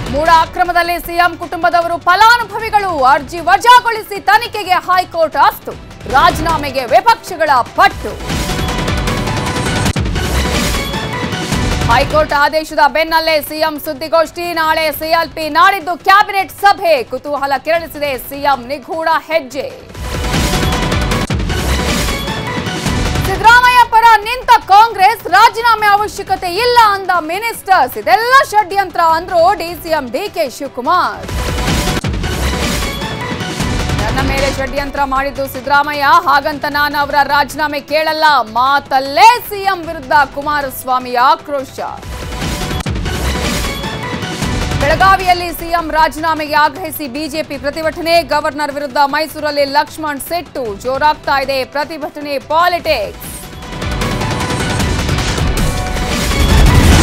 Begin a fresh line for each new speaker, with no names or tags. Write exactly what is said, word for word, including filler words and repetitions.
ಮೂಡ ಅಕ್ರಮದಲ್ಲಿ CM ಕುಟುಂಬದವರು ಫಲಾನುಭವಿಗಳು ಅರ್ಜಿ ವಜಾಗೊಳಿಸಿ ತನಿಖೆಗೆ ಹೈಕೋರ್ಟ್ ಅಸ್ತು ರಾಜೀನಾಮೆಗೆ ವಿಪಕ್ಷಗಳ ಪಟ್ಟು ಹೈಕೋರ್ಟ್ ಆದೇಶದ ಬೆನ್ನಲ್ಲೇ ಸಿಎಂ ಸುದ್ದಿಗೋಷ್ಠಿ ನಾಳೆ ಸಿಎಲ್ಪಿ ನಾಡಿದ್ದು ಕ್ಯಾಬಿನೆಟ್ ಸಭೆ ಕುತೂಹಲ ಕೆರಳಿಸಿದೆ ಸಿಎಂ ನಿಗೂಢ ಹೆಜ್ಜೆ ಸಿದ್ದರಾಮಯ್ಯ ಪರ ನಿಂತ ಕಾಂಗ್ರೆಸ್ ರಾಜೀನಾಮೆ ಅವಶ್ಯಕತೆ ಇಲ್ಲ ಅಂದ ಮಿನಿಸ್ಟರ್ಸ್ ಇದೆಲ್ಲ ಷಡ್ಯಂತ್ರ ಅಂದ್ರು ಡಿಸಿಎಂ ಡಿಕೆ ಶಿವಕುಮಾರ್ ನನ್ನ ಮೇಲೆ ಷಡ್ಯಂತ್ರ ಮಾಡಿದ್ದು ಸಿದ್ದರಾಮಯ್ಯ ಹಾಗಂತ ನಾನು ಅವರ ರಾಜೀನಾಮೆ ಕೇಳಲ್ಲ ಮಾತಲ್ಲೇ ಸಿಎಂ ವಿರುದ್ಧ ಕುಮಾರಸ್ವಾಮಿ ಆಕ್ರೋಶ ಬೆಳಗಾವಿಯಲ್ಲಿ ಸಿಎಂ ರಾಜೀನಾಮೆಗೆ ಆಗ್ರಹಿಸಿ ಬಿಜೆಪಿ ಪ್ರತಿಭಟನೆ ಗವರ್ನರ್ ವಿರುದ್ಧ ಮೈಸೂರಲ್ಲಿ ಲಕ್ಷ್ಮಣ್ ಸೆಟ್ಟು ಜೋರಾಗ್ತಾ ಇದೆ ಪ್ರತಿಭಟನೆ ಪಾಲಿಟಿಕ್ಸ್